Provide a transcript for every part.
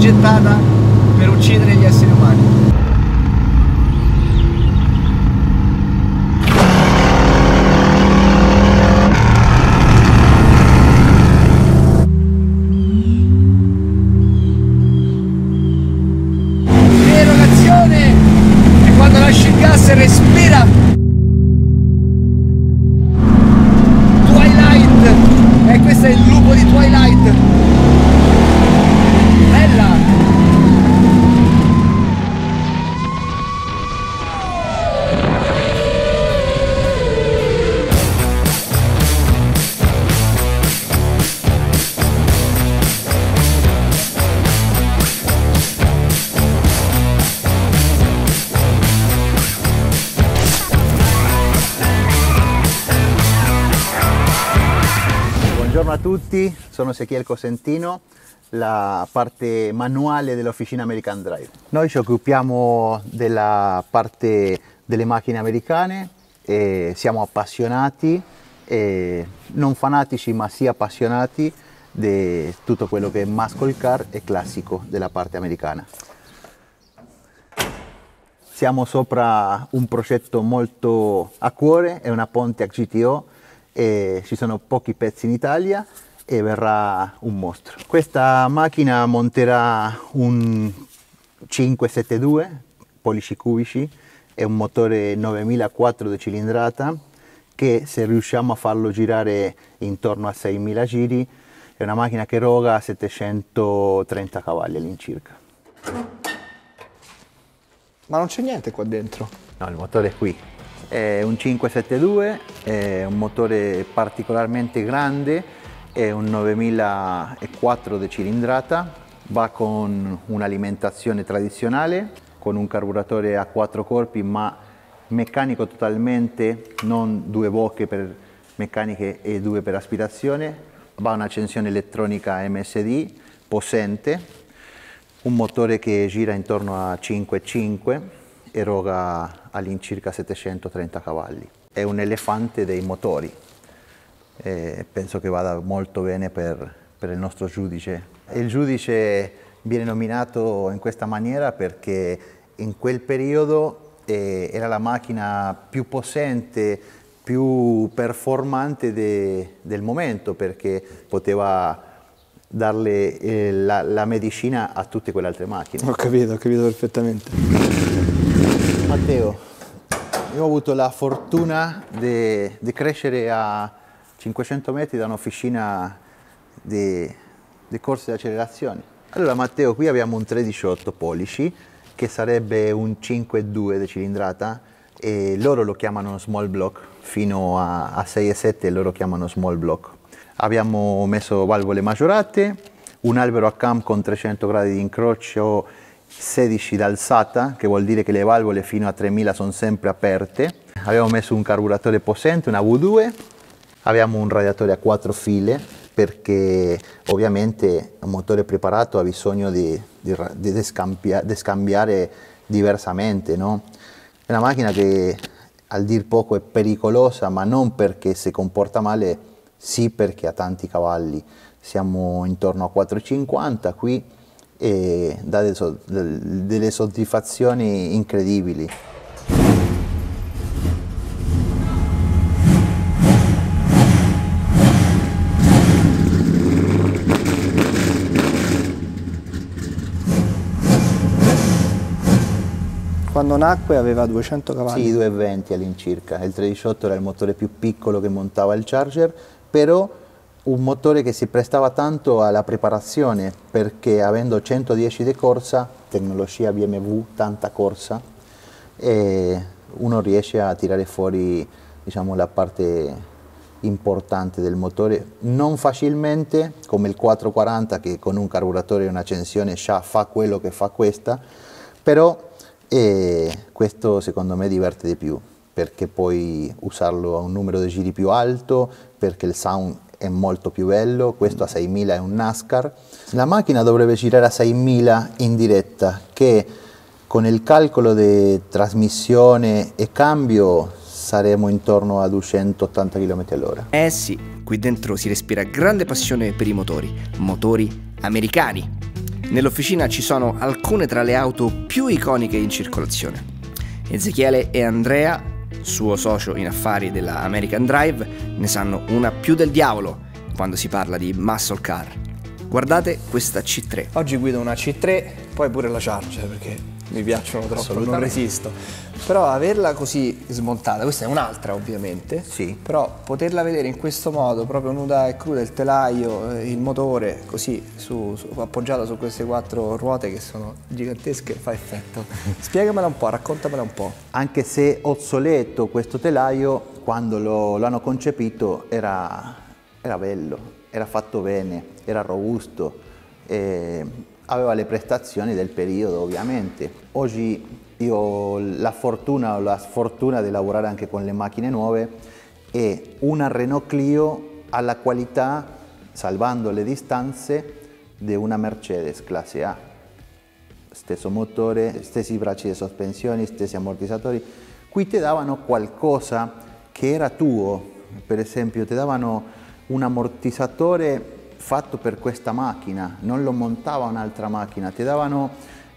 progettata per uccidere gli esseri umani. L'erogazione è quando lasci il gas e respira. Twilight, e questo è il lupo di Twilight. Bella! Buongiorno a tutti, sono Ezequiel Cosentino, la parte manuale dell'Officina American Drive. Noi ci occupiamo della parte delle macchine americane e siamo appassionati, non fanatici ma sì appassionati di tutto quello che è muscle car e classico della parte americana. Siamo sopra un progetto molto a cuore, è una Pontiac GTO. E ci sono pochi pezzi in Italia e verrà un mostro. Questa macchina monterà un 572 pollici cubici e un motore 9004 di cilindrata che, se riusciamo a farlo girare intorno a 6000 giri, è una macchina che eroga 730 cavalli all'incirca. Ma non c'è niente qua dentro? No, il motore è qui. È un 572, è un motore particolarmente grande, è un 9004 di cilindrata, va con un'alimentazione tradizionale, con un carburatore a 4 corpi ma meccanico totalmente, non 2 bocche per meccaniche e 2 per aspirazione, va un'accensione elettronica MSD possente, un motore che gira intorno a 5,5, eroga all'incirca 730 cavalli. È un elefante dei motori, penso che vada molto bene per il nostro giudice. Il giudice viene nominato in questa maniera perché in quel periodo era la macchina più possente, più performante del momento, perché poteva darle la medicina a tutte quelle altre macchine. Ho capito perfettamente. Matteo, io ho avuto la fortuna di crescere a 500 metri da un'officina di corse di accelerazione. Allora Matteo, qui abbiamo un 318 pollici che sarebbe un 5,2 di cilindrata e loro lo chiamano small block, fino a 6,7 loro chiamano small block. Abbiamo messo valvole maggiorate, un albero a cam con 300 gradi di incrocio, 16 d'alzata, che vuol dire che le valvole fino a 3000 sono sempre aperte. Abbiamo messo un carburatore possente, una V2, abbiamo un radiatore a 4 file perché ovviamente un motore preparato ha bisogno di scambiare diversamente, no? È una macchina che al dir poco è pericolosa, ma non perché si comporta male, sì perché ha tanti cavalli. Siamo intorno a 4,50 qui e dà delle soddisfazioni incredibili. Quando nacque aveva 200 cavalli? Sì, 220 all'incirca. Il 318 era il motore più piccolo che montava il Charger, però un motore che si prestava tanto alla preparazione, perché avendo 110 di corsa, tecnologia BMW, tanta corsa, e uno riesce a tirare fuori, diciamo, la parte importante del motore, non facilmente come il 440 che con un carburatore e un'accensione già fa quello che fa questa, però questo secondo me diverte di più, perché puoi usarlo a un numero di giri più alto, perché il sound è molto più bello. Questo a 6000 è un NASCAR. La macchina dovrebbe girare a 6000 in diretta, che con il calcolo di trasmissione e cambio saremo intorno a 280 km all'ora. Eh sì, qui dentro si respira grande passione per i motori americani. Nell'officina ci sono alcune tra le auto più iconiche in circolazione. Ezechiele e Andrea, suo socio in affari della American Drive, ne sanno una più del diavolo quando si parla di muscle car. Guardate questa C3. Oggi guido una C3, poi pure la Charger perché mi piacciono troppo, non resisto. Però averla così smontata, questa è un'altra ovviamente, Sì. però poterla vedere in questo modo, proprio nuda e cruda, il telaio, il motore, così appoggiata su queste 4 ruote che sono gigantesche, fa effetto. Spiegamela un po', raccontamela un po'. Anche se obsoleto questo telaio, quando l'hanno concepito era bello, era fatto bene, era robusto, aveva le prestazioni del periodo ovviamente. Oggi io ho la fortuna o la sfortuna di lavorare anche con le macchine nuove e una Renault Clio ha la qualità, salvando le distanze, di una Mercedes classe A. Stesso motore, stessi bracci di sospensione, stessi ammortizzatori. Qui ti davano qualcosa che era tuo, per esempio ti davano un ammortizzatore fatto per questa macchina, non lo montava un'altra macchina, ti davano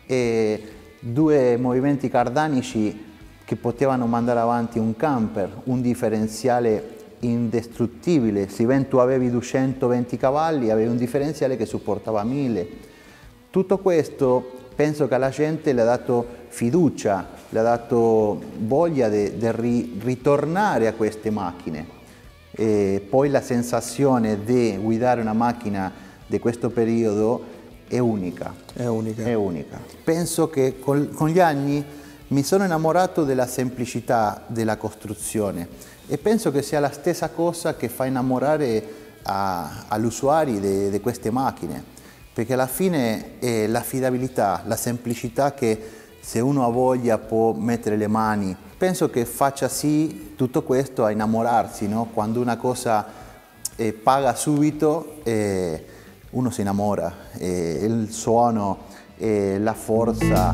2 movimenti cardanici che potevano mandare avanti un camper, un differenziale indistruttibile. Se tu avevi 220 cavalli, avevi un differenziale che supportava 1000. Tutto questo penso che alla gente le ha dato fiducia, le ha dato voglia di ritornare a queste macchine. E poi la sensazione di guidare una macchina di questo periodo è unica. È unica. È unica. Penso che con gli anni mi sono innamorato della semplicità della costruzione e penso che sia la stessa cosa che fa innamorare agli usuari di queste macchine, perché alla fine è l'affidabilità, la semplicità che se uno ha voglia può mettere le mani. Penso che faccia sì tutto questo a innamorarsi, no? Quando una cosa paga subito uno si innamora, il suono, la forza.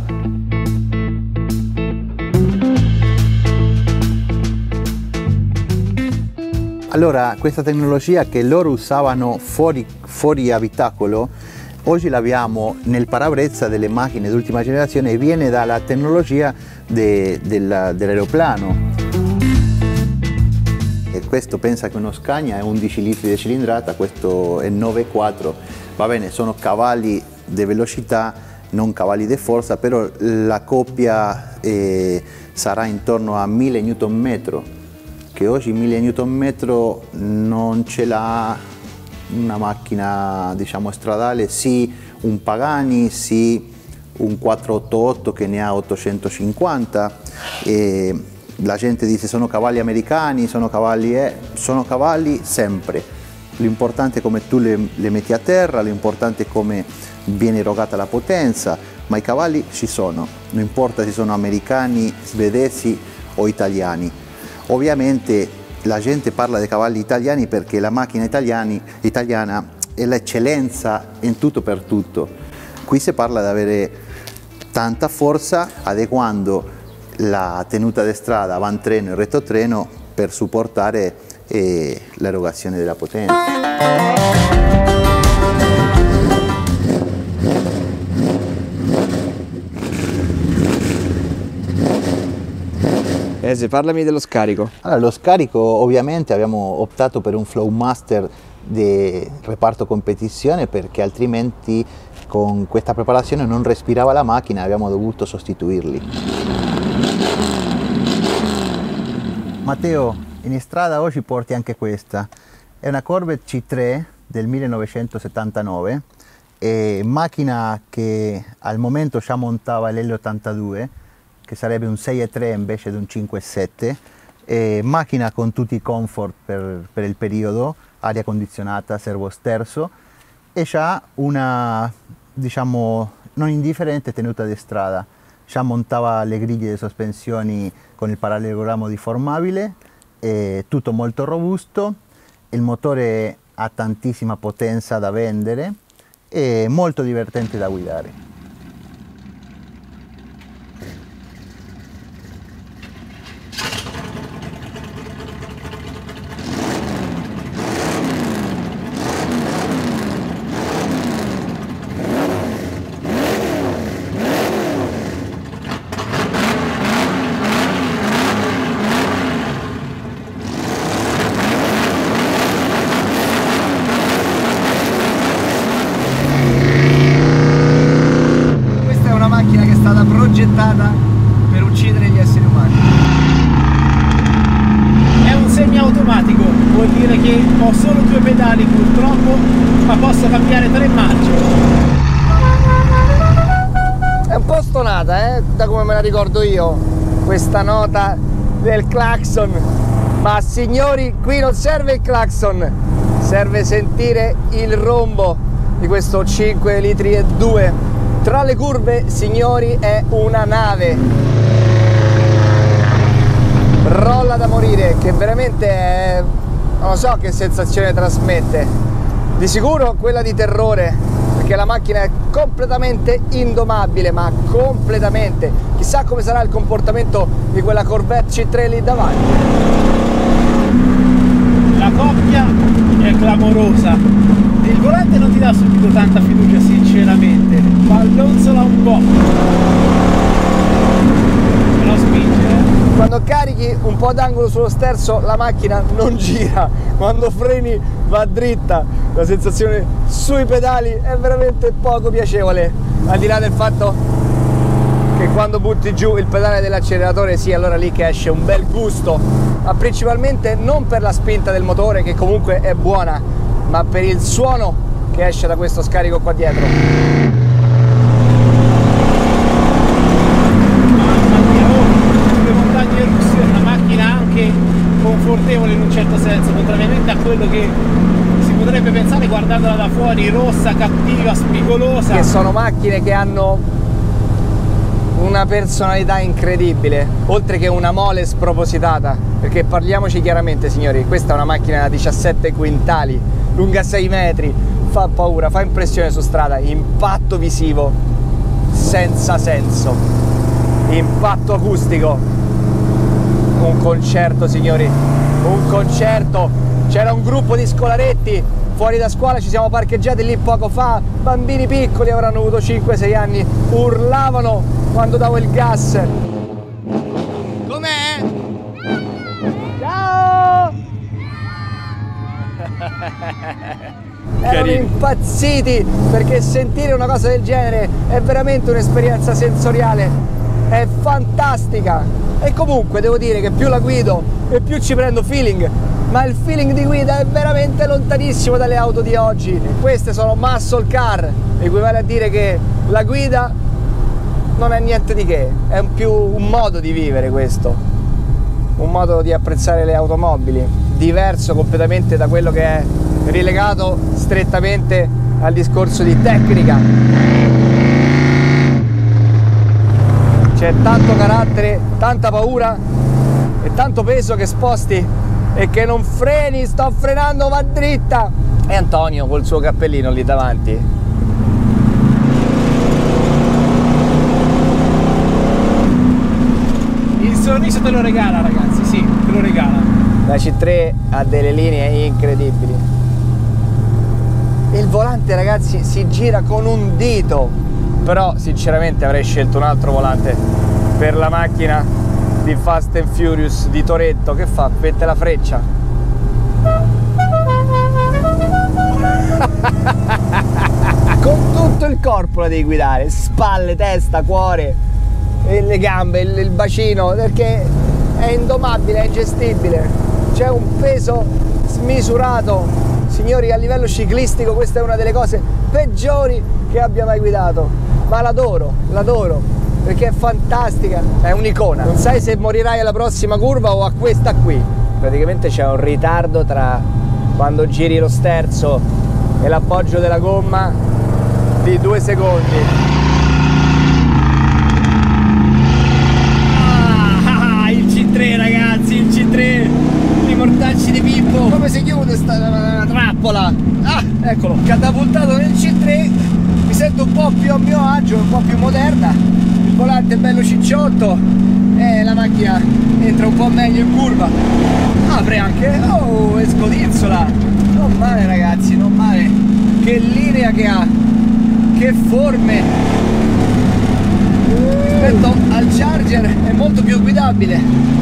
Allora, questa tecnologia che loro usavano fuori abitacolo, oggi l'abbiamo nel parabrezza delle macchine d'ultima generazione e viene dalla tecnologia dell'aeroplano. E questo pensa che uno Scania è 11 litri di cilindrata, questo è 9,4. Va bene, sono cavalli di velocità, non cavalli di forza, però la coppia sarà intorno a 1000 Nm, che oggi 1000 Nm non ce l'ha una macchina, diciamo, stradale, sì un Pagani, sì un 488 che ne ha 850. E la gente dice sono cavalli americani, sono cavalli sempre. L'importante è come tu le metti a terra, l'importante è come viene erogata la potenza, ma i cavalli ci sono, non importa se sono americani, svedesi o italiani. Ovviamente la gente parla dei cavalli italiani perché la macchina italiana è l'eccellenza in tutto per tutto. Qui si parla di avere tanta forza adeguando la tenuta di strada, avantreno e retrotreno per supportare l'erogazione della potenza. Parlami dello scarico. Allora, lo scarico ovviamente abbiamo optato per un Flowmaster di reparto competizione perché altrimenti con questa preparazione non respirava la macchina e abbiamo dovuto sostituirli. Matteo, in strada oggi porti anche questa. È una Corvette C3 del 1979, macchina che al momento già montava l'L82, che sarebbe un 6,3 invece di un 5,7, macchina con tutti i comfort per il periodo, aria condizionata, servo sterzo, e già una, diciamo, non indifferente tenuta di strada. Già montava le griglie di sospensioni con il parallelogrammo deformabile, tutto molto robusto, il motore ha tantissima potenza da vendere e molto divertente da guidare. ma posso cambiare 3 marce. È un po' stonata, da come me la ricordo io, questa nota del clacson. Ma signori, qui non serve il clacson, serve sentire il rombo di questo 5 litri e 2. Tra le curve, signori, è una nave. Rolla da morire, che veramente è... non lo so che sensazione trasmette. Di sicuro quella di terrore, perché la macchina è completamente indomabile, ma completamente. Chissà come sarà il comportamento di quella Corvette C3 lì davanti. La coppia è clamorosa. Il volante non ti dà subito tanta fiducia, sinceramente. Ballonzola un po'. Però spinge, Quando carichi un po' d'angolo sullo sterzo la macchina non gira, quando freni va dritta. La sensazione sui pedali è veramente poco piacevole, al di là del fatto che quando butti giù il pedale dell'acceleratore, sì, allora lì che esce un bel gusto, ma principalmente non per la spinta del motore, che comunque è buona, ma per il suono che esce da questo scarico qua dietro. le montagne russe è una macchina anche confortevole in un certo senso, contrariamente a quello che si potrebbe pensare guardandola da fuori, rossa, cattiva, spigolosa. Che sono macchine che hanno una personalità incredibile, oltre che una mole spropositata, perché parliamoci chiaramente, signori, questa è una macchina da 17 quintali, lunga 6 metri, fa paura, fa impressione su strada, impatto visivo senza senso, impatto acustico, un concerto, signori, un concerto. C'era un gruppo di scolaretti fuori da scuola, ci siamo parcheggiati lì poco fa, bambini piccoli, avranno avuto 5-6 anni, urlavano quando davo il gas. Com'è? Ciao! Erano impazziti, perché sentire una cosa del genere è veramente un'esperienza sensoriale, è fantastica. E comunque devo dire che più la guido e più ci prendo feeling, ma il feeling di guida è veramente lontanissimo dalle auto di oggi. Queste sono muscle car, equivale a dire che la guida non è niente di che, è più un modo di vivere questo, un modo di apprezzare le automobili, diverso completamente da quello che è rilegato strettamente al discorso di tecnica. C'è tanto carattere, tanta paura e tanto peso che sposti e che non freni. Sto frenando, va dritta. E Antonio col suo cappellino lì davanti. Il sorriso te lo regala, ragazzi, sì, te lo regala. La C3 ha delle linee incredibili. Il volante, ragazzi, si gira con un dito. Però sinceramente avrei scelto un altro volante per la macchina di Fast and Furious di Toretto. Che fa? Mette la freccia. Con tutto il corpo la devi guidare, spalle, testa, cuore, e le gambe, il bacino, perché è indomabile, è ingestibile. C'è un peso smisurato. Signori, a livello ciclistico questa è una delle cose peggiori che abbia mai guidato. Ma l'adoro, perché è fantastica, è un'icona. Non sai se morirai alla prossima curva o a questa qui. Praticamente c'è un ritardo tra quando giri lo sterzo e l'appoggio della gomma di 2 secondi. Il C3, ragazzi, il C3, i mortacci di Pippo. Come si chiude sta trappola? Ah, eccolo, catapultato nel C3. Mi sento un po' più a mio agio, un po' più moderna, il volante è bello cicciotto e la macchina entra un po' meglio in curva, apre anche, oh, e scodinzola, non male ragazzi, non male, che linea che ha, che forme, rispetto al Charger è molto più guidabile,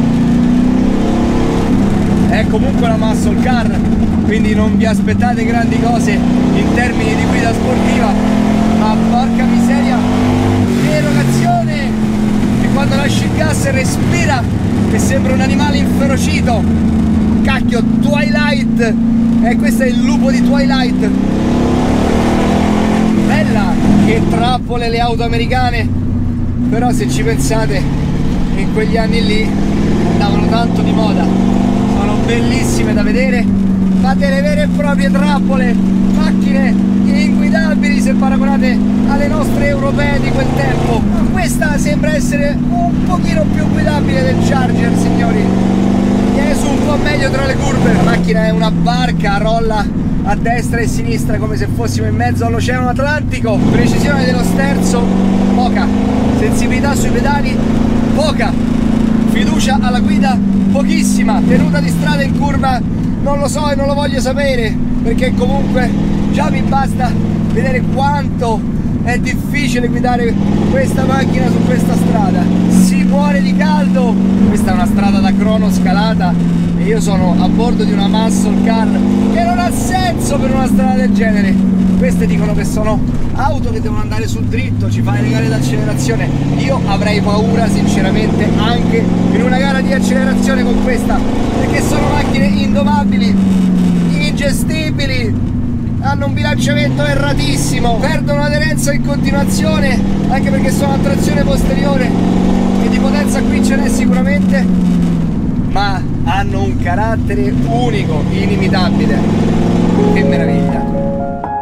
è comunque una muscle car, quindi non vi aspettate grandi cose in termini di guida sportiva. Ma porca miseria, che erogazione! E quando lasci il gas respira che sembra un animale inferocito, marchio Twilight, e questo è il lupo di Twilight. Bella che trappole le auto americane, però se ci pensate in quegli anni lì andavano tanto di moda, sono bellissime da vedere, ma delle vere e proprie trappole, macchine inguidabili se paragonate alle nostre europee di quel tempo. Ma questa sembra essere un pochino più guidabile del Charger, signori, viene su un po' meglio tra le curve. La macchina è una barca, rolla a destra e a sinistra come se fossimo in mezzo all'Oceano Atlantico. Precisione dello sterzo poca, sensibilità sui pedali poca, fiducia alla guida pochissima, tenuta di strada in curva non lo so e non lo voglio sapere, perché comunque già mi basta vedere quanto è difficile guidare questa macchina su questa strada. Si muore di caldo. Questa è una strada da cronoscalata e io sono a bordo di una muscle car che non ha senso per una strada del genere. Queste dicono che sono auto che devono andare sul dritto, ci fai le gare d'accelerazione. Io avrei paura sinceramente anche in una gara di accelerazione con questa, perché sono macchine indomabili, ingestibili, hanno un bilanciamento erratissimo, perdono aderenza in continuazione, anche perché sono a trazione posteriore e di potenza qui ce n'è sicuramente, ma hanno un carattere unico, inimitabile. Che meraviglia!